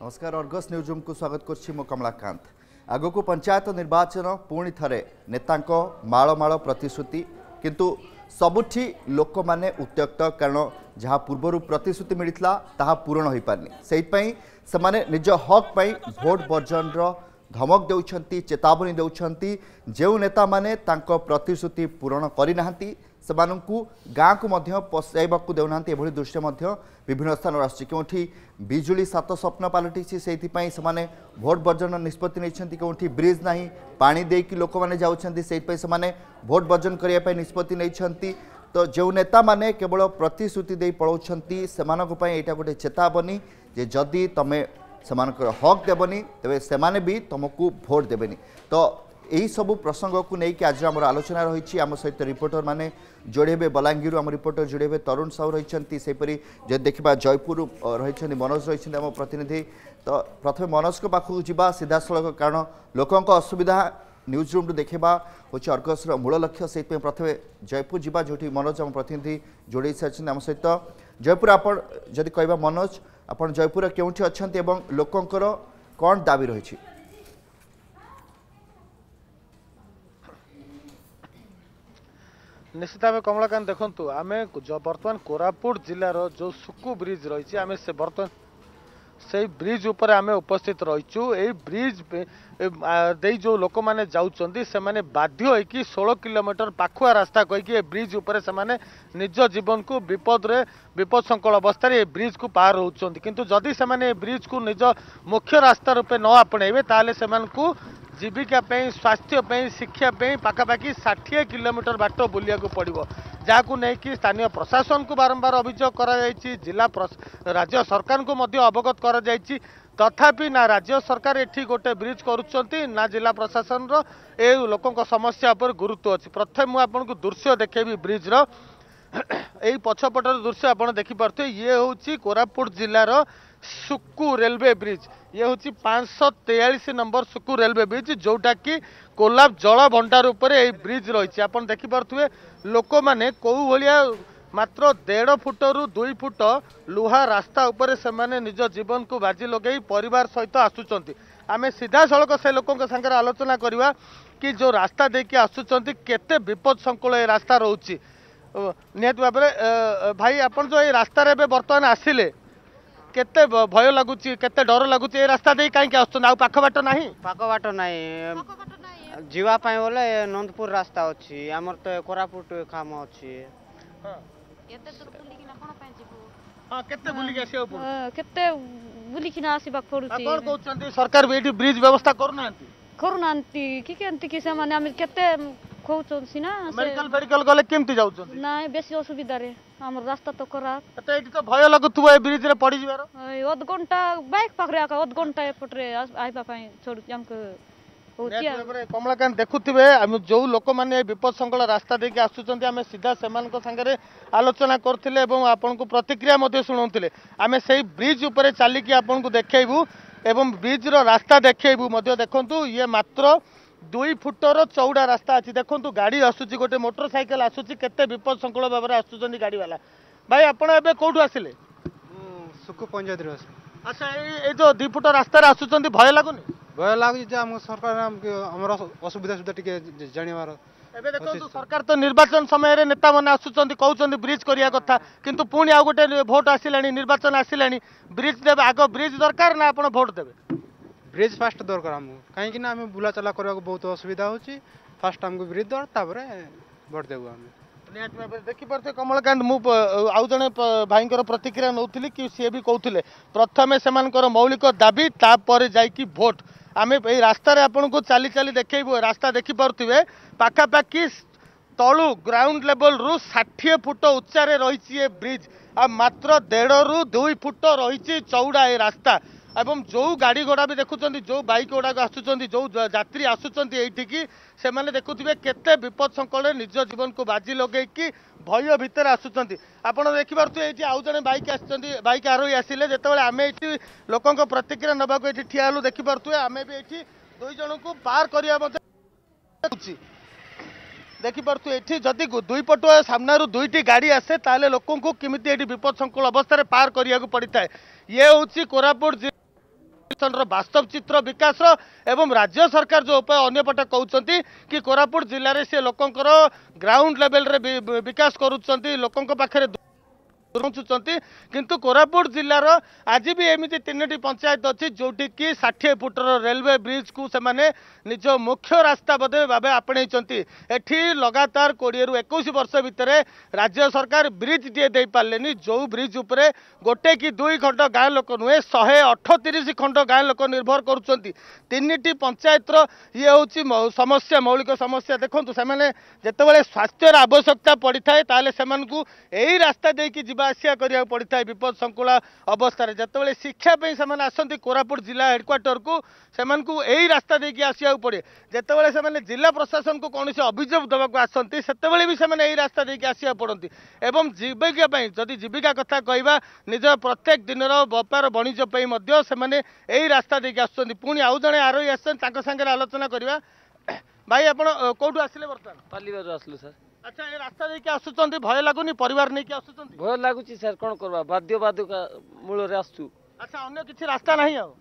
नमस्कार Argus news room को स्वागत करछि मो कमलाकांत। आगो को पंचायत निर्वाचन पुणी थरे नेतांको माळ प्रतिश्रुति किंतु सबुठी लोक माने उत्त्यक्त कारण जहाँ पूर्वर प्रतिश्रुति मिलता ताहा पूरण हो पारनी से निज हक पाई भोट बर्जन धमक देउछंती चेतावनी देउछंती जो नेता माने तांको प्रतिश्रुति पूरण करना सेमानंकु गाँ को मध्य पशाइबाकू देउना एभली दृश्य मध्य विभिन्न स्थान आसछि केउठी बिजुली सात स्वप्न पलटिछि सेइथिपई सेमाने भोट बर्जन निष्पत्ति नैछंती केउठी ब्रिज नाही पानी देकी लोक माने जाउछंती सेइथिपई सेमाने भोट बर्जन करिया पई निष्पत्ति नैछंती। तो जो नेता माने केवल प्रतिश्रुति दे पळौछंती सेमानक पई एटा गोटे चेतावनी जे जदि तमे सेमानकर हक देबनी तेबे सेमाने भी तुमको भोट देबेनी। तो यही सबू प्रसंग को लेकिन आज आम आलोचना रही आम सहित रिपोर्टर माने जोड़े बलांगीर आम रिपोर्टर जोड़े तरुण साहू रही सेपरी जो देखा जयपुर रही मनोज रही आम प्रतिनिधि। तो प्रथम मनोज को पाखक जा सीधा सड़क कारण लोकों असुविधा न्यूज रूम देखा हूँ अर्गस मूल लक्ष्य से प्रथम जयपुर जा जो मनोज आम प्रतिनिधि जोड़े सारी आम सहित जयपुर आपण जदि कहवा मनोज आप जयपुर केउठी अच्छा लोकंर कौन दाबी रही? निश्चित भाव कमलाकांत देखु आम बर्तमान कोरापुट जिलार जो सुकु ब्रिज रही आम से बर्तमान से ब्रिज उपर आम उपस्थित रहीचु। यही ब्रिज दे जो लोक मैंने जाऊँच से मैंने बाध्य होगी 16 किलोमीटर पाखुआ रास्ता कहीकि ब्रिज उपर से निज जीवन को विपद संकल अवस्था ब्रिज को पार होती किंतु जदि से ब्रिज को निज मुख्य रास्ता रूपे न आपणेबे ताले सेमानकु जीविका स्वास्थ्य शिक्षा पाखापाखि 60 किलोमीटर बाट बुलिया पड़ो जहाँ को लेकिन स्थानीय प्रशासन को बारंबार अभियोग कर जिला राज्य सरकार को मध्य अवगत कर तथापि ना राज्य सरकार एठी गोटे ब्रिज करुँच ना जिला प्रशासन ए लोकों समस्या पर गुरुत्व अच्छी। प्रथम मुझे दृश्य देखेबी ब्रिज यही पछपटर दृश्य आप देखिपे ये हूँ कोरापुट जिलार सुकु रेलवे ब्रिज। ये हूँ 543 नंबर सुकु रेलवे ब्रिज जोटा कि कोलाब जल भंडार उपर यही ब्रिज रही आप देखिपे लोक मैंने कौ भाया मात्र 1.5 फुट रु 2 फुट लुहा रास्ता उपर से निज जीवन को बाजी लगे परिवार सहित आसुंच। आम सीधा सड़क से लोकों सागर आलोचना करवा कि जो रास्ता देखिए आसुंच केते विपद संकुल ये रास्ता रोचे निहत भाव में भाई आप जो ये रास्तार बर्तमान आसिले केते भय लगुच केते डर लगुच ये रास्ता दे कहीं आस पाख बाट ना पाख बाट ना जीवाई बोले नंदपुर रास्ता अच्छी आमर तो कोरापुट काम अच्छी सरकार ब्रिज व्यवस्था करूना मेडिकल गले केमती जाउछ ना बेसी असुविधा रे हमर रास्ता तो खराब तो एठी तो भय लगुथुबो ए ब्रिज रे पड़ी जिवार अध घंटा बाइक पकड़े अध घंटा एपटरे आइबा पई छोड़ हमके कमलाकांत देखुवे आम जो लोक मैंने विपद संकल रास्ता देखिए आसुँच आम सीधा से सागर आलोचना करते आपन को प्रतिक्रिया शुणाउले आम से ब्रिज उपर चलिकी आपन को देखु एवं ब्रिज रो रास्ता देखु देखु ये मात्र 2 फुटर चौड़ा रास्ता अच्छी देखु गाड़ी आसूची गोटे मोटरसाइकेल आसूची केते विपद संकल भाव में आसुँच गाड़ी वाला भाई आपड़ ए कौटू आसिले सुकु पंचायत। अच्छा ये जो 2 फुट रास्तार आसुँच भय लगुनि भय लगे सरकार असुविधा सुविधा जानवर एबे देखो सरकार तो निर्वाचन समय नेता मैंने आसुँच कहते ब्रिज करिया कथा किंतु पुणी आउ गोटे भोट आसिलानी निर्वाचन आसिलानी ब्रिज देवे आग ब्रिज दरकार ना आप भोट देवे ब्रिज फास्ट दरकार आमको कहीं आम बुला चला करने बहुत असुविधा होची फास्ट आमको ब्रिज दर भोट देव आम देखिपे कमलकांत आउ जड़े भाई प्रतिक्रिया नौली कि सी भी कहते प्रथम से मौलिक दाबी तापर जाकि भोट आम ये रास्तार आपन को चली चली देखु रास्ता देखिपे पाखापाखि तलु ग्राउंड लेवल रु 60 फुट उच्चारे रही ब्रिज आ मात्र 1.5 रु 2 फुट रही चौड़ा ये रास्ता एवं जो गाड़ी घोड़ा भी देखुं जो बाइक गुड़ाक आसुँच जो यात्री आसुँच ये से मैंने देखुवे केते विपद संकल निज जीवन को बाजी लगे कि भय भितर आसुँच आप देखिपे ये आउ जड़े बाइक आरोही आसिले जो आम ये लोकों प्रतिक्रिया नवाक ये ठिया हलु देखिपे आम भी ये 2 जन को पार करवा देखिपे ये जदि 2 पट सामना 2टी गाड़ी आसे ताले लोकों को किमिति विपद संकुल अवस्था पार करने को पड़ता है। ये हूँ कोरापुट वास्तव चित्र विकास एवं राज्य सरकार जो उपाय अन्यपटे कहते कि कोरापुट जिले में से लोकंर ग्राउंड लेवल रे विकास करुँच लोकों पाखे पहुँचुंट किंतु कोरापुट जिलार आज भी एमती 3टी पंचायत अच्छी जोटि कि 60 फुटर रेलवे ब्रिज को से निज मुख्य रास्ता भाव आपणे एठी लगातार 20 ରୁ 21 वर्ष भितर राज्य सरकार ब्रिज टे दे पारे जो ब्रिज उपरे गोटे कि 2 खंड गाँ लोक नुहे 138 खंड गाँ लोक निर्भर करुँच 3टी पंचायत ये हूँ समस्या मौलिक समस्या देखूँ से जिते स्वास्थ्यर आवश्यकता पड़ी थाए यही रास्ता देकी आसिया करिया पड़ता है विपद संकुला अवस्था जिते शिक्षापी से आसती कोरापुट जिला हेडक्वार्टर को यही रास्ता देकी आसिया पड़े जिते से जिला प्रशासन को कौन से अभियोग देवाक आसती से भी यही रास्ता देकी आसिया पड़ती एवं जीविका जदि जीविका कथा कहवा निज प्रत्येक दिन व्यापार वाणिज्य से यही रास्ता देकी आसुँच पुणी आउ जड़े आरोही आसान आलोचना करवा भाई आप कौटू आसिले बर्तमान पालिबार आसलु सर अच्छा ये रास्ता देकी आसुचंती भय लागुनी परिवार नहीं आसुचंती भय लागुची सर कोन करबा बाध्य बाधक मूल रे आसु अच्छा अन्य किसी रास्ता नहीं आ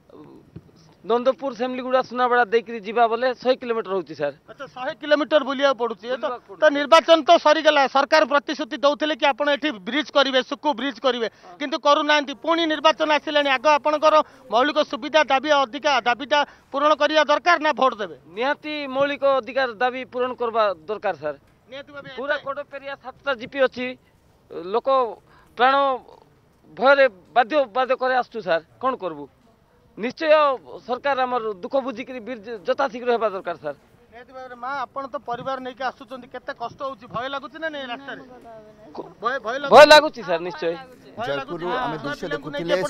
नंदपुर सेमलीगुड़ा सुनाबड़ा देकरी जीवा बोले 100 किलोमीटर होची सर अच्छा 100 किलोमीटर बुलिया पड़ुची तो निर्वाचन तो सरी गला सरकार प्रतिश्रुति दउथिले कि आपण एठी ब्रिज करिवे सुकु ब्रिज करिवे किंतु करू नांती पुणी निर्वाचन आसिलानी आगो आपणकर मौलिक सुविधा दाबी अधिकार दाबीटा पूर्ण करिया दरकार ना भोट देबे निहाती मौलिक अधिकार दाबी पूर्ण करबा दरकार सर पूरा कोडपेरिया 7टा जीपी अछि लोक प्राण भय बाध्य बाध्य करे आसु सर कोन करबू निश्चय सरकार आमर दुख बुझिक यथाशीघ्र होगा दरकार सर माँ आप तो परिवार नहीं आसुचंती केते कष्ट होउची भय लागुची ना नहीं रास्ता रे भय लागुची सर निश्चय जयपुर आम दृश्य देखुले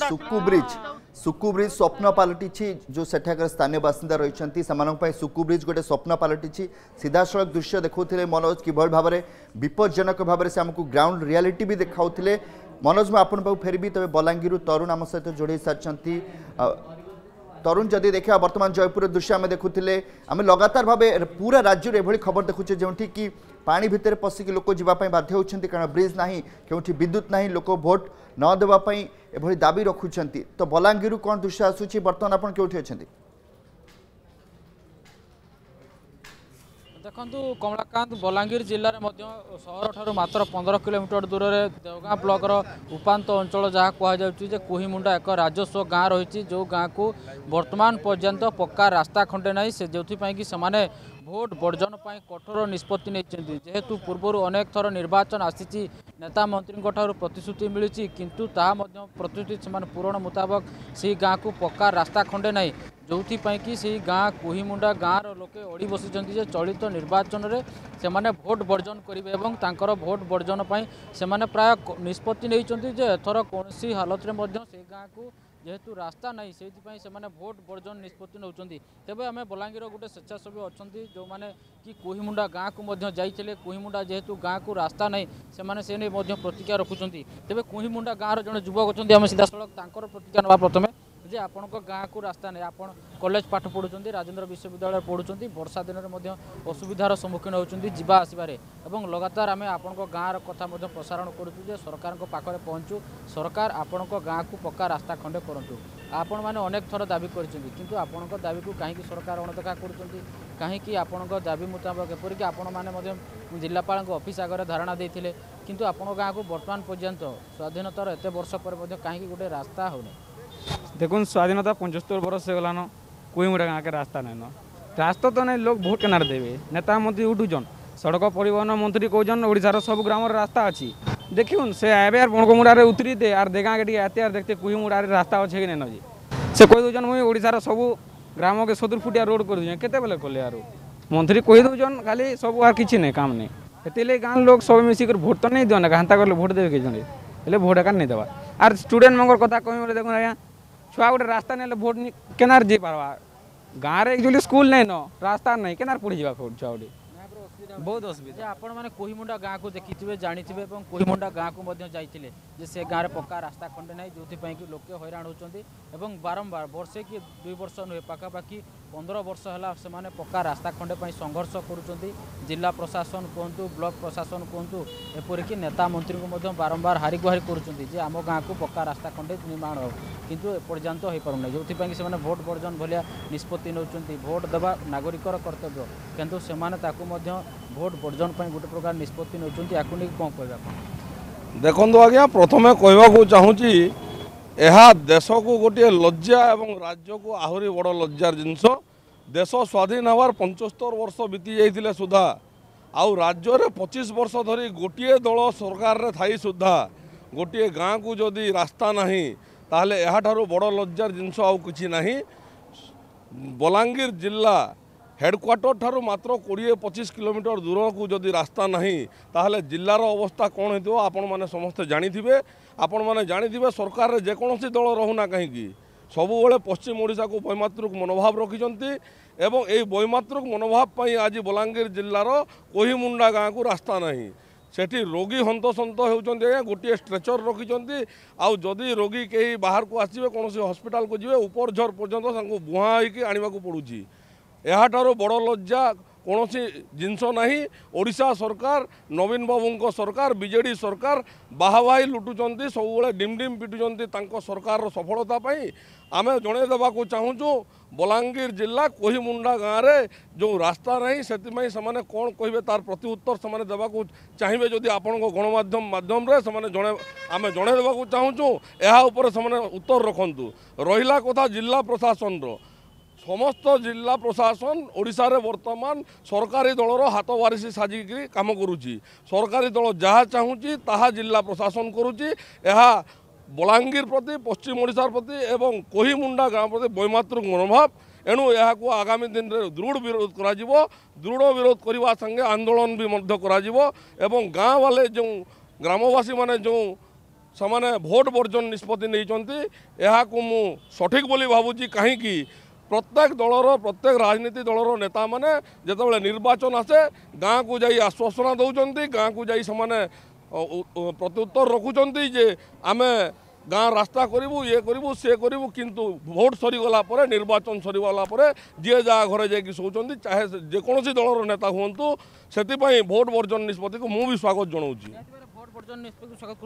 सुकु ब्रिज स्वप्न पलटि जो सेठाकर स्थानीय बासिंदा रही सुकु ब्रिज गोटे स्वप्न पलटि सीधा सड़क दृश्य देखुले मनोज किभଳି भाव में विपज्जनक भाव से आमको ग्राउंड रियालिटी भी देखाउथिले मनोज मैं आपन पाखु फेरबी तबे बलांगीर तरुण आम सहित जोड़े सारी तरुण जदि देखा वर्तमान जयपुर दृश्य आम देखुले आम लगातार भाव पूरा राज्य में एभली खबर देखुचे जो कि पानी भितर पशिक लोक जावाई बाध्य होती कारण ब्रिज ना क्योंकि विद्युत ना लोक भोट न देवाई एभली दाबी रखुंट तो बलांगीर कौन दृश्य आसूची बर्तमान आप क्योंकि अच्छा देखु कमलाकांत बलांगीर जिले में सहर ठार मात्र 15 किलोमीटर दूर में देवगाँ ब्लॉकर उपात अंचल जहाँ कहुचे कोहिमुंडा एक राजस्व गाँ रही जो गाँ को वर्तमान पर्यंत पक्का रास्ता खंडे ना से जो कि से भोट बर्जन कठोर निष्पत्ति नहीं जेहेतु पूर्व अनेक थर निर्वाचन आसी नेता मंत्री प्रतिश्रुति मिली किंतु प्रतिश्रुति से पूरण मुताबक से गाँ को पक्का रास्ता खंडे ना जो कि से गाँ कोहिमुंडा गाँव लोके अड़ी बसी चलित निर्वाचन में से भोट बर्जन करेंगे और भोट बर्जन से प्राय निष्पत्ति नहीं एथर कौन हालत में से गाँ को जेहेतु रास्ता नहीं से भोट बर्जन निष्पत्ति नौ तेज आम बलांगीर गोटे स्वेच्छासेवी अच्छा जो मैंने कि कोहिमुंडा गाँ को जाइए कोहिमुंडा जेहेतु गाँ को रास्ता नहीं से नहीं प्रतिक्रिया रखुंट तेज कोहिमुंडा गाँव जड़े युवक अच्छा आम सीधा सड़क प्रतिक्रिया ना प्रथम जे आपण गाँ को रास्ता नहीं आप कॉलेज पाठ पढ़ुं राजेन्द्र विश्वविद्यालय पढ़ुं वर्षा दिन में असुविधार सम्मुखीन होती जावा आसबार और लगातार आम आपण गाँव कथा प्रसारण करुँ सरकार पाखे पहुँचू सरकार आपण गाँ को पक्का रास्ता खंडे करूँ आपण मैंने अनेक थर दाबी कर आपण दाबी को कहीं सरकार अणदेखा कहीं आपण दाबी मुताबक एपरिक आपण मैंने जिलापाल ऑफिस आगे धारणा देते किंतु आपण गाँ को बर्तमान पर्यंत स्वाधीनतार एत वर्ष पर कहीं गोटे रास्ता होने देखुन स्वाधीनता 75 वर्ष से गलान कोहिमुंडा गाँव के रास्ता नहीं न रास्ता तो नहीं लोग भोट केनार देवे नेता मंत्री उठुचन सड़क परिवहन मंत्री कौन ओडार सब ग्राम रास्ता अच्छी देखुन से आए यार बणकमुड़ारे उतरी दे आर देगा के एत देखते कोहिमुंडा रास्ता अच्छे कि नहीं जी से कही दौन मुझे ओडार सब ग्राम के 70 फुटिया रोड कर दूँ केते बेले कले यार मंत्री कही दौन खाली सब आर किसी नहीं काम नहीं एत गाँव लोग सब मिसिक भोट तो नहीं दिया घाता कले भोट देवे कि भोट एका नहीं देवा आर स्टूडेंट मंगर कथा कह देखो आज्ञा छुआ गोटे रास्ता नहीं भोट केनार जी पार्बा गाँव में एक्चुअली स्कूल नहीं न रास्ता नहीं केनार पढ़ी जा छुआ गोटे बहुत असुविधा आपण मैंने कोहिमुंडा गाँ को देखिए जानिथे कोहिमुंडा गाँ को जाइए से गाँव में पक्का रास्ता खंडे ना जो कि लोके हैरान होती बारंबार वर्षे कि 2 वर्ष नुहे पाखापाखि 15 वर्ष है से पक्का रास्ता खंडे संघर्ष करुँच जिला प्रशासन कहतु ब्लॉक प्रशासन कहतु एपरिक नेता मंत्री को बारंबार हारी गुहारी करुँच आम गाँव को पक्का रास्ता खंडे निर्माण हो किंतु एपर्यंत हो पारना जो से भोट वर्जन भाया निष्पत्ति नौ भोट देवा नागरिकर कर्तव्य किंतु से भोट वर्जन गोटे प्रकार निष्पत्ति नौ कौन कह देखो आज्ञा प्रथमे कहवाक चाहूँगी यह देश को गोटे लज्जा एवं राज्य को आहरी बड़ लज्जार जिनस देश स्वाधीन हबार 75 वर्ष बीती जाइए सुधा आउ राज्य में 25 वर्ष धरी गोटे दल सरकार रे थाई सुधा गोटे गाँ को जदि रास्ता नहीं ताहले यह बड़ लज्जार जिनस आउ किछि नहीं। बलांगीर जिला हेडक्वार्टर ठारू मात्र 20-25 किलोमीटर दूर को जदि रास्ता नहीं ताहले जिलार अवस्था कौन हो आपण मैंने समस्ते जानिथिबे आपण मैंने जानिथिबे सरकार रे जेकोसी दल रहुना कहीं सबुबले पश्चिम ओडिशा को वैमातृक मनोभाव रखिछंती एवं एई वैमातृक मनोभाव पई आज बलांगीर जिलार कोहिमुंडा गाँ को रास्ता नहीं सेठी रोगी हंतसंत होउछंती गोटे स्ट्रेचर रखिछंती आउ जदि रोगी कहीं बाहर को आसीबे कोनोसी हॉस्पिटल को जीवे ऊपर झर पर्यंत तांको बुहा होइकी आनिबा को पड़ुची याठारो बड़ लज्जा कौन जिनस नहीं। ओडिशा सरकार नवीन बाबू सरकार बीजेडी सरकार बाहाबाही लुटुंट सब डिम डिम पिटुंट सरकार सफलता आम जनईदेवा चाहूँ बलांगीर जिला कोहिमुंडा गाँव में जो रास्ता नहीं से कौन कहे तार प्रति उत्तर से देवा चाहिए जदि आपण गणमाध्यम माध्यम आम जनईदेवा चाहूँ यह उत्तर रखु रहा कथा जिला प्रशासन समस्त जिला प्रशासन ओडिशा रे वर्तमान सरकारी दलर हाथ वारिसी साजिकी काम करुच्ची सरकारी दल जहाँ चाहूँगी ताहा जिला प्रशासन करुच्ची यह बलांगीर प्रति पश्चिम ओडिशा प्रति एवं कोहिमुंडा गाँव प्रति वैमातृक मनोभाव एणु यहाँ को आगामी दिन में दृढ़ विरोध करा दृढ़ विरोध करने संगे आंदोलन भी एवं गाँव वाले जो ग्रामवासी माने जो समाने भोट वर्जन निष्पत्ति नहीं यहाँ को मु सठिक बोली भावुची कहीं प्रत्येक दलर प्रत्येक राजनीति दलर नेता माने जितेबाला निर्वाचन आसे गाँ को जाई आश्वासना दौरान गाँ को जाई समाने प्रत्युत्तर रखुंट जे आम गाँ रास्ता करूँ ये करूँ सी करूँ किंतु भोट सरीगला निर्वाचन सरीगला जी जहाँ घरे जाकि शोचती चाहे जेकोसी दलर नेता हूँ से भोट वर्जन निष्पत्ति को मुझे स्वागत जनाऊँ। भोट वर्जन निष्पत्ति स्वागत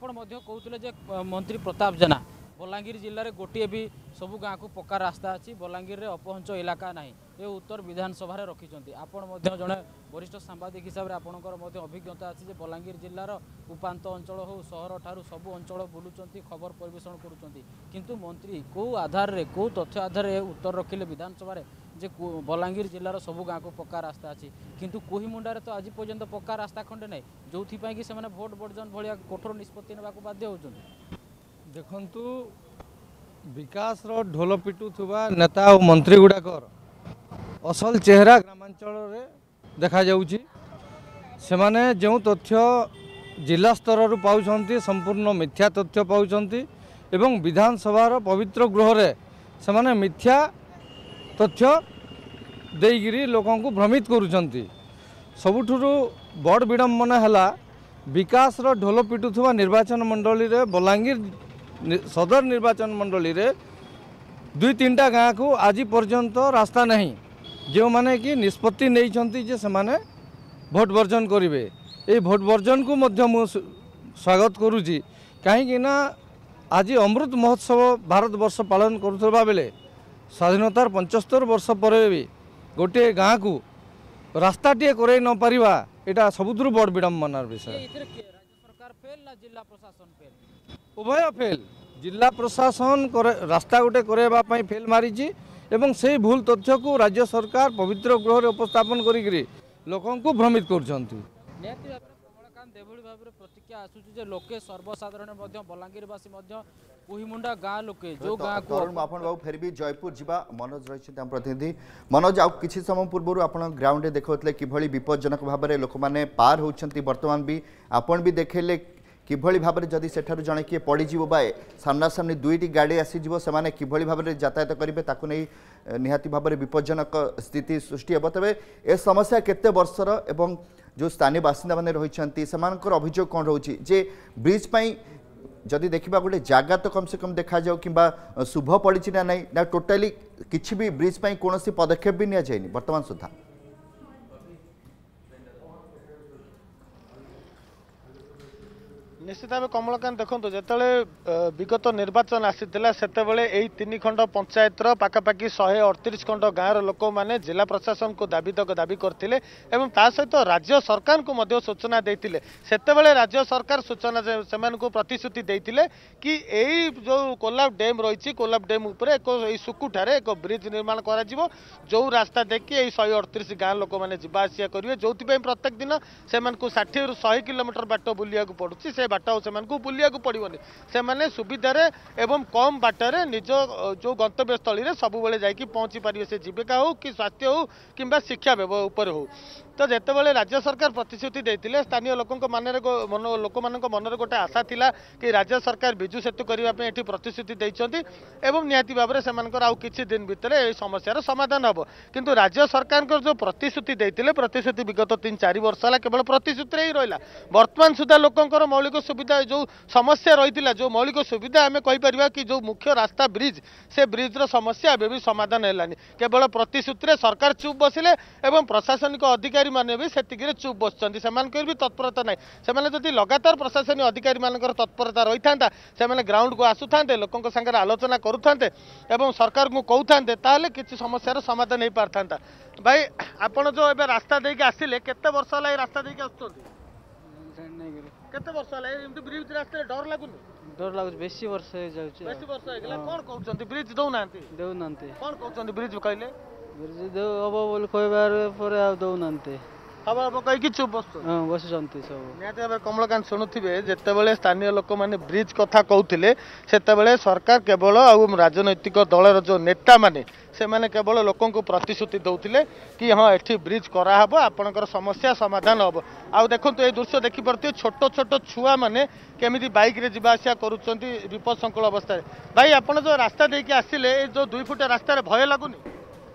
करुँच मंत्री प्रताप जेना बलांगीर जिले में गोटे भी सबू गाँव को पक्का रास्ता अच्छी बलांगीर में अपहंच इलाका ना ये उत्तर विधानसभा रखिंट आपण जड़े वरिष्ठ सांबादिक हिसाब से आपंकर अभिज्ञता अच्छी बलांगीर जिलार उपात अंचल हो सहर ठारू सबू अंचल बुलूँ खबर परिवेषण करुँच मंत्री कौ आधार रे कौ तथ्य आधार उत्तर रखिले विधानसभा जे बलांगीर जिलार सबू गाँव को पक्का रास्ता अच्छी किंतु कोहिमुंडारे तो आज पर्यंत पक्का रास्ता खंडे ना जो कि से भोट वर्जन भाया कठोर निष्पत्ति नेबा बाध्य होउछन्ति। देखंतु विकास ढोल पिटुवा नेता और मंत्री गुड़ाकर असल चेहरा ग्रामांचल रे देखा जाउची सेमाने जो तथ्य जिला स्तर पाउछन्ति संपूर्ण मिथ्या तथ्य पाउछन्ति एवं विधानसभार पवित्र गृह रे सेमाने मिथ्या तथ्य देगिरी लोकों को भ्रमित करुछन्ति। सबुठुरु बड़ विडंबना हला विकास ढोल पिटुवा निर्वाचन मंडली रे बलांगीर सदर निर्वाचन मंडली रे 2-3टा गाँ को आज पर्यंत रास्ता नहीं जो माने कि निष्पत्ति नहीं जे से माने भोट वर्जन करेंगे ये भोट वर्जन को मध्य मु स्वागत करुँची कहीं आज अमृत महोत्सव भारत वर्ष पालन करुवा बेले स्वाधीनतार 75 वर्ष पर भी गोटे गाँ को रास्ता टे करे न पारिबा एटा सबुथुरु बड़ विडंबनार विषय। जिला प्रशासन फेल उभय फेल जिला प्रशासन रास्ता गोटे करवा फेल मारी एवं से भूल तथ्य को राज्य सरकार पवित्र गृह रे उपस्थापन करी लोकों को भ्रमित कर प्रतिक्रिया आसूँ लोके सर्वसाधारण बलांगीरवासी कोहिमुंडा गाँ लोके जो गाँ को आपण बाबू फेर भी जयपुर जीवा मनोज रही प्रतिनिधि मनोज आउ किछि समय पूर्व आप ग्राउंड रे देखौतले किभली विपज्जनक भाव में लोक मैंने पार होउछंती वर्तमान भी आपण भी देखले किभली भाव में जदि सेठारु जणे किए पड़ीजी बाए सामना सामनी 2टी गाड़ी आसीଯିव से किभली भाव में यातायात करेंगे ताकू नहीं निहाती भाव में विपज्जनक स्थिति सृष्टि हे तेज ए समस्या केते वर्षर एवं जो स्थानीय बासिंदा मैंने रही अभियोग कौन रोचे जे ब्रिज जदि देखा गोटे जगह तो कम से कम देखा जाओ कि शुभ पड़ी ना नहीं ना टोटाली किसी भी ब्रिज पर कौन पदक्षेप भी नि जाए वर्तमान सुधा निश्चित भाव कमलकांत देखो जिते विगत निर्वाचन आसीला से तीन खंड पंचायतर पाखापाखि 138 खंड गाँव लोक मैंने जिला प्रशासन को दाबी करते सहित राज्य सरकार को सूचना देते से राज्य सरकार सूचना से प्रतिश्रुति देते कि यही जो कोलाब डैम रही कोलाब डैम उपर एक सुकुठार एक ब्रिज निर्माण कर जो रास्ता देखिए 138 गाँव लोक मैंने जावासिया करेंगे जो प्रत्येक दिन से 60 ରୁ 100 किलोमीटर बाट बुलिया पड़ुଛି से बाट बुलिया पड़ोनी से सुविधार एवं कम बाटर निज जो गंतव्य स्थल में सब जाकि पहुँची पारे से जीविका हो कि स्वास्थ्य हो कि शिक्षा उपर हो तो जितेबाला राज्य सरकार प्रतिश्रुति देते स्थानीय लोक मन गोटे आशा थिला कि राज्य सरकार विजु सेतु करने ये प्रतिश्रुति देते निहाती भाव में से किसी दिन भितर समस्यार समाधान हम किंतु राज्य सरकार जो प्रतिश्रुति देते प्रतिश्रुति विगत 3-4 वर्ष है केवल प्रतिश्रुति ही रहा बर्तमान सुधा लोकंर मौलिक सुविधा जो समस्या रही जो मौलिक सुविधा आम कहीपर कि जो मुख्य रास्ता ब्रिज से ब्रिज्र समस्या एवं भी समाधान है केवल प्रतिश्रुति सरकार चुप बसिले प्रशासनिक अधिकारी माने भी सेतिकिरे चुप बसचंती सेमानकर भी तत्परता नहीं सेमाने जदि लगातार प्रशासनिक अधिकारी मानकर तत्परता रही था सेमाने ग्राउंड को आसुथांते लोकंक संगे आलोचना करुथांते एवं सरकार को कहउथांते ताले किछि समस्यार समाधान नहीं पारथांता भाई आपण जो एबे रास्ता देके आसिले केते वर्ष होला ए रास्ता देके आछथि केते वर्ष होला एमती ब्रिज रास्ता डर लागुच बेसी वर्ष हे जाउछ बेसी वर्ष हे गेला कोन कहउछंती ब्रिज दउ नांती कोन कहउछंती ब्रिज कहले ब्रिज दउ अब बोल कहबार परे आ दउ नांती अब अब कहीं चुप बस सब निहत भाव कमलकांत शुणुवे जितेबाला स्थानीय लोक मैंने ब्रिज कथा कहते से सरकार केवल राजनैतिक दलर जो नेता माने से माने केवल लोक प्रतिश्रुति दौते कि हाँ ये ब्रिज कराहब आपणकर समस्या समाधान हम आउ देखो ये दृश्य देखिपे छोट छोट छुआ मैंने केमी बैक रे जावासिया करुँच विपद संकुल अवस्था भाई आपड़ जो रास्ता देके आसिले जो 2 फुट रास्तार भय लगुनि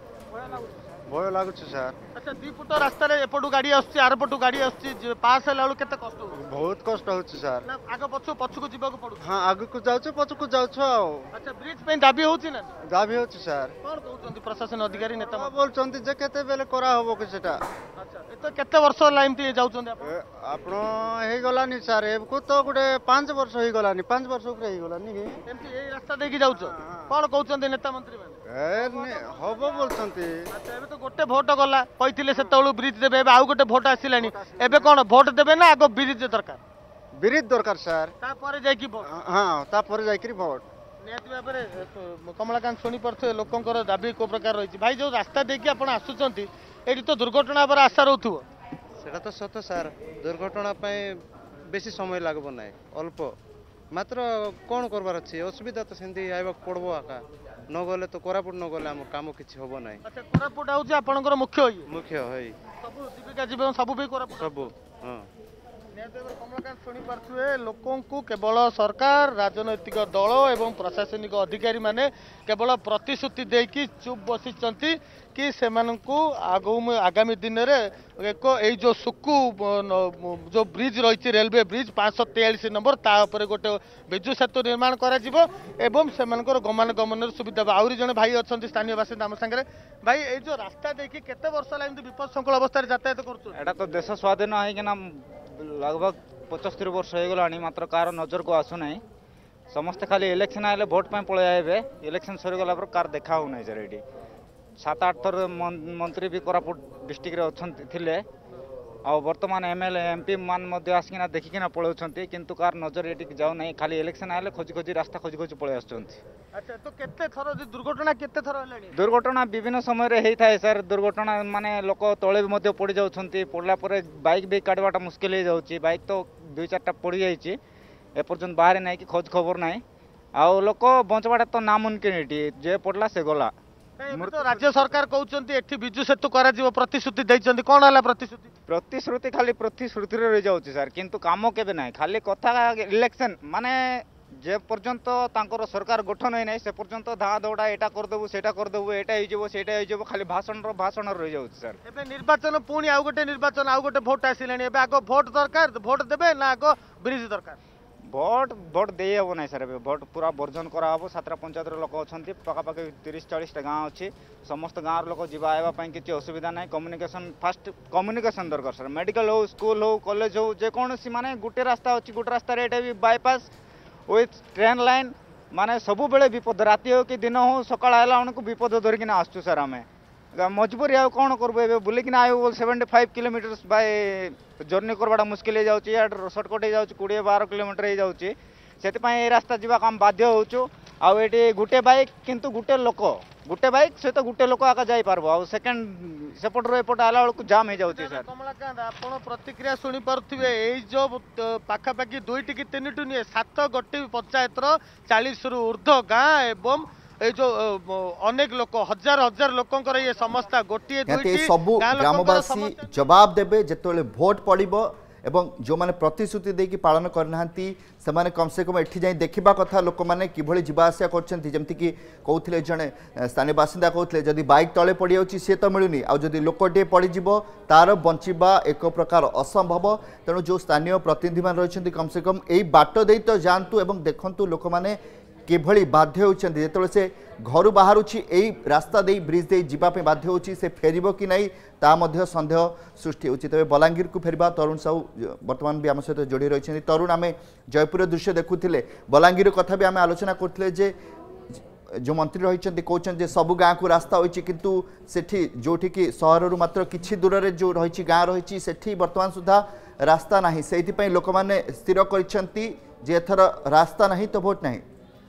भय लगुच सर अच्छा 2 फुट रास्तार एपटू गाड़ी आसुची आरपटू गाड़ी आसुची पास है केते कष्ट बहुत कष्ट होची सर आगे पछकू जीवाक पड़ू हाँ आगे को जाउछ पछकू जाउछ अच्छा ब्रिज पे दाबी होची ना दाबी होची सर कोन कहउछंती प्रशासन अधिकारी नेता बोलचंती जे केते बेले करा होबो कि सेटा अच्छा ए तो केते वर्ष होला एमती जाउछंती आपण हे गलानी सर एबको तो गुटे 5 वर्ष हे गलानी 5 वर्ष ऊपर हे गलानी कि एमती ए रास्ता देकी जाउछ कोन कहउछंती नेता मंत्री माने हबो बोलचंती अच्छा एबे तो गोटे भोट गला कहिथिले सेतळु ब्रिज देबे एबे आउ गोटे भोट आसिलानी एबे कोन भोट देबे ना आगो ब्रिज दरकार सर तापर जाई भोट हां तापर जाई भोट निहत भाव कमलाकांत शुणी पारे लोकंर दाबी को प्रकार रही भाई जो रास्ता देखिए आप आसुचंती एठी तो दुर्घटना पर आशा रहउथुबो सेटा तो सत सर दुर्घटना बेसी समय लागबो ना अल्प मात्र कौन करबार अच्छे असुविधा तो सेमती आइबा पड़बो आका न गले तो कोरापुट न गले हम काम किछि होबो ना अच्छा कोरापुट आउची आपनकर मुख्य होई सब जीविका जीवन सब भी कोरापुट सब हां कमलकांत शुणी पारे लोक केवल सरकार राजनैतिक दल एवं प्रशासनिक अधिकारी माने केवल प्रतिश्रुति देकी चुप बसी कि आगामी दिन में एक जो सुकु जो ब्रिज रही रेलवे ब्रिज 543 नंबर तापर गोटे विजु सेतु निर्माण से गमनागमन सुविधा आहरी जड़े भाई अच्छा स्थानीय बासिंदा आम सागर भाई ये जो रास्ता देखिए केते वर्ष विपद संकुल अवस्था यातायात कर तो देश स्वाधीन होना लगभग 75 वर्ष हो गला मात्र कार नजर को आसुना समस्ते खाली इलेक्शन आए भोट पे पलि आए इलेक्शन सरीगला कार देखा हो ना सर ये 7-8 थर मंत्री भी कोरापुट डिस्ट्रिक्ट रे अच्छे आ बर्तमान एमएलए एमपी मान आसिकिना देखिकिना पलाउछंती किंतु कार नजर ये जाऊ ना खाली इलेक्शन आए खोजी खोजी रास्ता खोजी खोजी पलि आसुछंती अच्छा तो केते थर दुर्घटना केते थर हलानी दुर्घटना विभिन्न समय रे हेई थाए सर दुर्घटना माने लोक तळे भी पड़ी जाउछंती पड़ला परे बाइक भी काटवाटा मुश्किल हो जाउची बाइक तो 2-4टा पड़ी जाइची ए पर्यंत बाहर नाही कि खोज खबर नाही आ लोक बंचवाटा तो नामुमकिन एटी जे पड़ला से गला तो राज्य सरकार कहउछंती एठी विजु सेतु करा जीव प्रतिश्रुति दैछंती कोन हला प्रतिश्रुति खाली प्रतिश्रुति रे रहि जाउची सर किंतु काम केबे नाही खाली कथा इलेक्शन माने जे पर्यंत तांकर सरकार गठन होई नाही से पर्यंत धा दौड़ा एटा कर देबो सेटा कर देबो एटा होई जेबो सेटा होई जेबो खाली भाषण रहि जाउची सर एबे निर्वाचन पुणी आउ गोटे निर्वाचन आउ गोटे भोट आसिलानी एबे आगो भोट दरकार भोट देबे ना आगो ब्रिज दरकार भोट भोट दे हे ना सर भोट पूरा बर्जन कराब 7टा पंचायत लोक अच्छा पखापाखि 30-40टा गाँव अच्छी समस्त गाँव लोक जावाई किसी असुविधा ना कम्युनिकेशन फास्ट कम्युनिकेशन दरकार सर मेडिकल हो स्कूल हो कॉलेज हो जेकोसी माने गोटे रास्ता अच्छी गोटे रास्ता एटा भी बाईपास विथ ट्रेन लाइन माने सब बेले विपद राति हो कि दिन हो सकाळ आला उनको विपद धरिकिना आसु सर आमे मजबूरी आ कौन करबो एबे बुलिकिना आयो 75 किलोमीटर बाय जर्नी करवाटा मुश्किल हो जाउची या शॉर्टकट हो जाउची 20-12 किलोमीटर हो जाउची सेति पय रास्ता जीवा काम बाध्य होचु आ एटी गुटे बाइक किंतु गुटे बाइक से तो गुटे लोक आका जाई पारबो आ सेकंड सेपट रो एपट आला बेलकु जाम हो जाउची सर कमलाकांत आपण प्रतिक्रिया सुनी पारुथिबे एई जो पाखापाखि 2 कि 3 टू निये 7 गोटी पंचायत रो 40 रु ऊर्ध्व गाँ एवं ए जो अनेक लोक हजार हजार लोकंकर ये समस्या गोटे सबु ग्रामवासी जवाब देबे जेतोले भोट पड़िबो एवं जो माने प्रतिश्रुति देकी पालन करना से माने कम से कम एठी जाई देखिबा कथा लोक माने किभଳି जिबा आसिया करछंती जेमति कि कहउथिले जणे स्थानीय बासिंदा कहउथिले जदी बाइक तळे पड़ी जाउची से तो मिलुनी आ जदी लोकटे पड़ी जिवो तार बंचिबा एक प्रकार असंभव तेणु जो स्थानीय प्रतिनिधि मान रहिछंती कम से कम एई बाट देई तो जानतु एवं देखंतु लोक माने किभଳି बाध्य होचंती जेतले से घर बाहरुची एई रास्ता दे ब्रिज दे जीवा पे बाध्य होची से फेरिबो कि नहीं ता मध्य संदेह सृष्टि होची तबे बलांगीर को फेरिबा तरुण साहू वर्तमान भी आम सहित जोड़ी रही तरुण आम जयपुर दृश्य देखुले बलांगीर कथा भी आम आलोचना करते जे जो मंत्री रही कहते सबु गाँ को रास्ता होती किंतु सेठी जोठी कि सहर रु मात्र किछि दूर रे जो रही गाँ रही सेठी वर्तमान सुधा रास्ता नहीं से लोक मैंने स्थिर करिसेंती जे एथर रास्ता नहीं तो भोट नहीं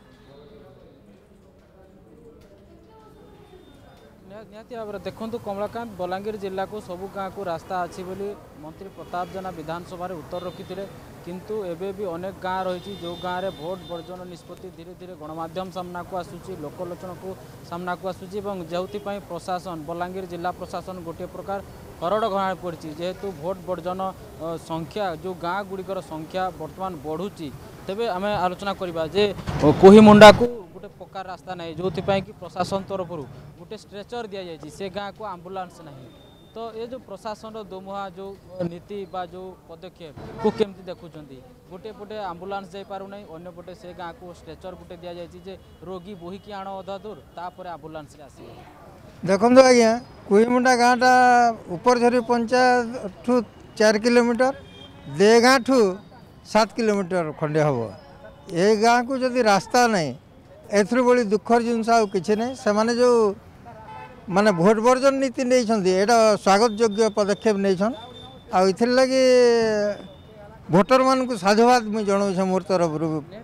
निहाती भाव देखूँ कमलाकांत बलांगीर जिला को सबू गाँव को रास्ता अच्छी बोली मंत्री प्रताप जेना विधानसभा उत्तर रखी किंतु एबे भी अनेक गाँव रही जो गाँव में भोट बर्जन निष्पत्ति धीरे धीरे गणमाध्यम सामना को आसूची लोकलोचन को सामना को आसूची जो प्रशासन बलांगीर जिला प्रशासन गोटे प्रकार हरड़ घना पड़ी जेहेतु भोट बर्जन संख्या जो गाँव गुड़िकर संख्या बर्तमान बढ़ुची तेबे आम आलोचना करवा जे कोहिमुंडा को गोटे पक्का रास्ता नहीं जो कि प्रशासन तरफ गोटे स्ट्रेचर दि जाए से गाँ को आम्बुलांस नहीं तो ये जो प्रशासन दोमुहा जो नीति बा जो पदक्षेप को केमती देखुं गोटे पटे आम्बुलांस जाई पारु नहीं अन्य पटे से गाँ को स्ट्रेचर गोटे दि जाए जे रोगी बोहिकी आण अधा दूर तापर आम्बुलांस आस देखो आज्ञा कोहिमुंडा गाँटा उपरझरी पंचायत ठू 4 किलोमीटर देगाँ ठू 7 किलोमीटर खंडे हम ये गाँ को जदि रास्ता नहीं एथर बड़ी दुखर जिनस आ कि नहीं से जो माने भोट बर्जन नीति नहीं स्वागत योग्य पदक्षेप नहीं आर लगी भोटर मान को साधुवाद मुझे जनाऊँ मोर तरफ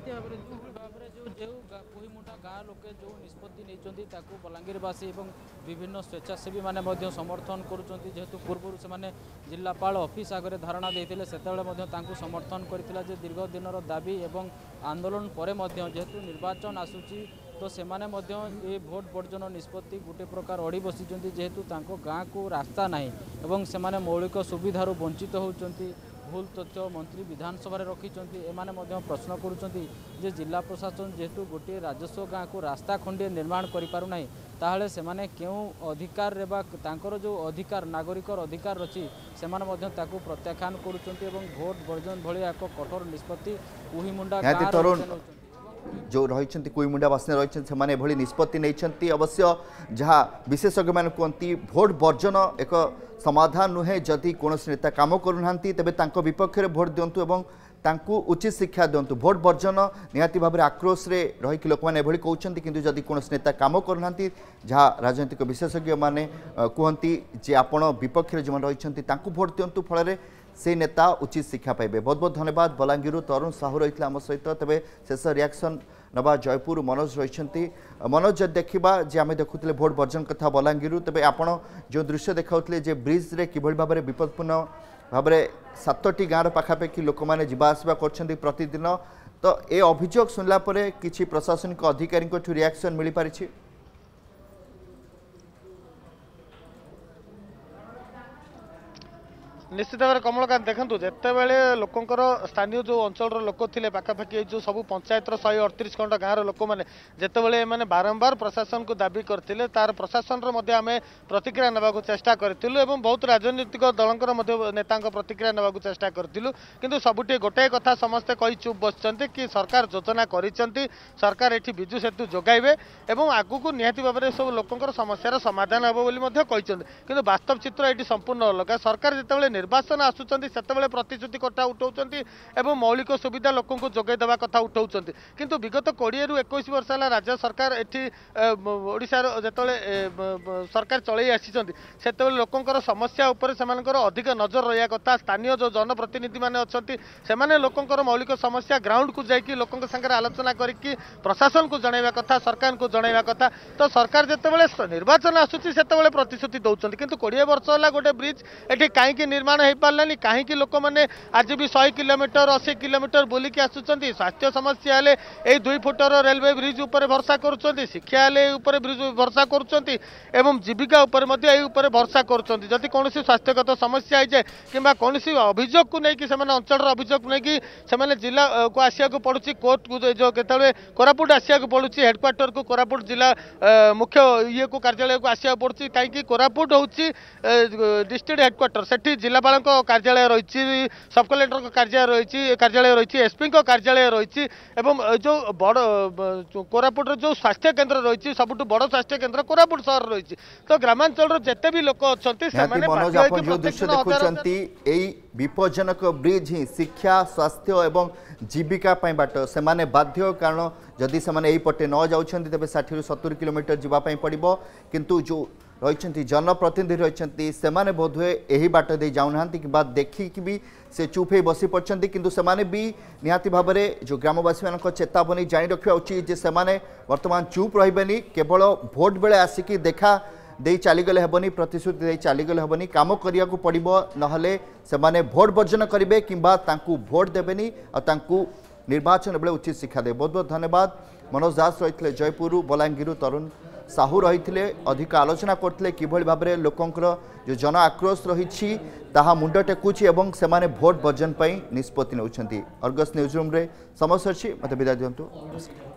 बलांगीरवासी और विभिन्न स्वेच्छासेवी माने समर्थन करुँच जेहेतु पूर्व से जिलापाल ऑफिस आगे धारणा देते से समर्थन करथिला जे दीर्घ दिन दाबी एवं आंदोलन पर जेहेतु निर्वाचन आसूची तो से भोट बर्जन निष्पत्ति गोटे प्रकार अड़ी बसी जेहेतु गाँ को रास्ता नहीं एवं से मौलिक सुविधार वंचित होती भूल तथ्य मंत्री विधानसभा रखिंट एमाने प्रश्न करुँचे जिला प्रशासन जेहेतु गोटे राजस्व गाँ को रास्ता खंडे निर्माण करें ताहले से माने क्यों अधिकार तांकर जो अधिकार नागरिकर अधिकार अच्छी से प्रत्याख्यान करुँच भोट बर्जन भाई एक कठोर निष्पत्ति कोहिमुंडा जो रही कोहिमुंडा बासिंदा रही से निष्पत्ति नहीं अवश्य जहाँ विशेषज्ञ मैंने कहती भोट बर्जन एक समाधान नुहे जदि कौन नेता काम करूना तेबे तांको विपक्ष में भोट दिंतु एवं तांकु उचित शिक्षा दिंतु भोट बर्जन निहाती भाव आक्रोश रे रही लोक मैंने कहते किंतु जदि कौन नेता काम करूना जहाँ राजनीतिक विशेषज्ञ मैंने कहती जे आपण विपक्ष जो रही भोट दिंतु फल से नेता उचित शिक्षा पाइबे। बहुत बहुत धन्यवाद। बलांगीर तरुण साहू रही आम सहित तेज शेष रिएक्शन नवा जयपुर मनोज रही मनोज देखा जे आम देखुले भोट बर्जन कथा बलांगीर तेज आपण जो दृश्य देखाऊले जे ब्रिज रे किभଳି भाबरे विपदपूर्ण भाबरे 7टी गाँव पाखापाखि लोक मैंने जावासवा कर प्रतिदिन तो ए अभियोग सुनला परे किछि प्रशासनिक अधिकारी रिएक्शन मिल पारिछि? निश्चित भाव में कमलकांत देखो जितेबाला लोकंर स्थानीय जो अंचल लोक थे पाखापाखि जो सब पंचायतर 138 खंड गाँव लोक मैंने जितेबाला मैंने बारंबार प्रशासन को दाबी करते तार प्रशासन आम प्रतिक्रिया नेबा चेष्टा करूँ बहुत राजनीतिक दलंकर नेता प्रतिक्रिया नेबा चेष्टा करूँ किंतु सबुठी गोटे कथा समस्ते कही चुप बस कि सरकार योजना करिसेंती सरकार एठी बिजु सेतु जोगाइबे एवं आगु को निहाती भाव में सब लोकंर समस्यार समाधान हे बोली किंतु वास्तव चित्र एटी संपूर्ण अलग सरकार जितेबाला निर्वाचन आसुचंती सेतेबाला प्रतिश्रुति कथा उठाउचंती एवं मौलिक सुविधा लोक जोगाई देवा कथा उठाउचंती किंतु विगत 20 ରୁ 21 वर्ष है राज्य सरकार एठी ओडिशार जेतेबाला सरकार चलई आसीचंती सेतेबाला लोकंर समस्या उपर सेमानकर अधिक नजर रहा कथा स्थानीय जो जनप्रतिनिधि माने अछंती सेमाने लोकंर मौलिक समस्या ग्राउंड को जाइकी लोकंक संगे आलोचना करके प्रशासन को जणाइबा कथा सरकार को जणाइबा कथा तो सरकार जितेबाला निर्वाचन आसुची सेतेबाला प्रतिश्रुति दौरान किंतु 20 वर्ष है गोटे ब्रिज एठी कहीं निर्माण हो पारानी कहीं लोक मैंने आज भी 100 किलोमीटर 80 किलोमीटर बुलिकी आसुचंती स्वास्थ्य समस्या हेले ए 2 फुटर रेलवे ब्रिज उपर भरसा करुचंती शिक्षा हेले उपर ब्रिज भरसा करुचंती एवं जीविका उपर मध्ये ए उपर भरसा करुचंती जदि कोनोसी स्वास्थ्यगत समस्या आइजे किंबा कोनोसी अभियोग को लेकिन सेमाने अंचल अभियोग लेकिन सेमाने जिला को आसिया को पड़ुची कोर्ट को जो केतले कोरापुट आसिया को पड़ुची हेडक्वार्टर को कोरापुट जिला मुख्य ये को कार्यालय को आसिया पड़ुची कहीं कोरापुट होची डिस्ट्रिक्ट हेडक्वार्टर सेठी जिलापाल कार्यालय रही सब कलेक्टर कार्यालय रही एसपी कार्यालय रही जो बड़ कोरापुट जो स्वास्थ्य केन्द्र रही सबुठ बड़ स्वास्थ्य केन्द्र कोरापुट सहर रही तो ग्रामांचल जिते भी लोक अच्छा विपज्जनक ब्रिज ही शिक्षा स्वास्थ्य एवं जीविका बाट से बाध्य कारण जदि से पटे न जाऊँ तेज 60 ରୁ 70 किलोमीटर जावाई पड़ो किंतु जो रही जनप्रतिनिधि रही से बोधहुए यही बाट दे जाऊना कि देखिकी भी से चुप हो बसी पड़ते किंतु से भी निहाती भाव में जो ग्रामवासी मान चेतावनी जारी रखा उचित से वर्तमान चुप रही केवल भोट बेले आसिकी देखा दे चलीगले हेबनी प्रतिश्रुति दे चलीगले हेबनी काम करिया को पड़िबो नहले से भोट वर्जन करेंगे किंबा तांकू भोट देबेनी और तांकू निर्वाचन बेले उचित शिक्षा दे। बहुत बहुत धन्यवाद। मनोज दास रही जयपुर बलांगीर तरुण साहू रही अधिक आलोचना करते किभली भाव में लोकंर जो जन आक्रोश रही मुंड टेकुची एवं से भोट वर्जन निष्पत्ति नौकरी। अर्गस न्यूज रूम रे समस्त अच्छी मत विदा दिंतु।